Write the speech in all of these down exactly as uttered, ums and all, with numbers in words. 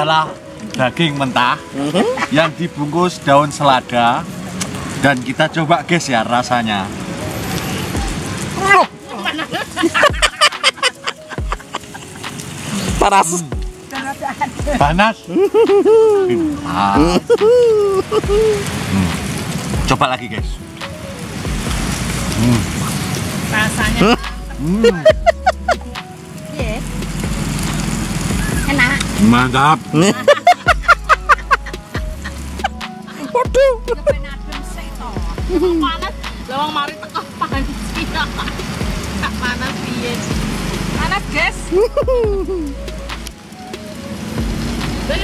adalah daging mentah yang dibungkus daun selada. Dan kita coba guys ya rasanya. Panas. Hmm. Panas. Ah. Hmm. Coba lagi guys. Hmm. Rasanya. Hmm. Yes. Enak. Mantap. Waduh. Kepenadem sih toh. Panas. Lawang mari teko panas sih. Kak panas piye sih? Panas, guys. Dari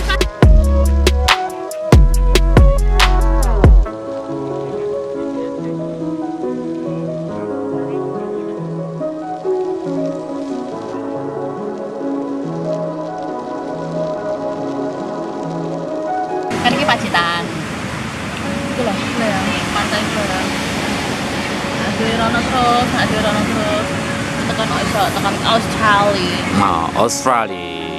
kan ini Pacitan. Itu loh, pantai itu ya. Ada rono terus, ada rono terus. Tekan iso, tekan Australia. Nah, Australia.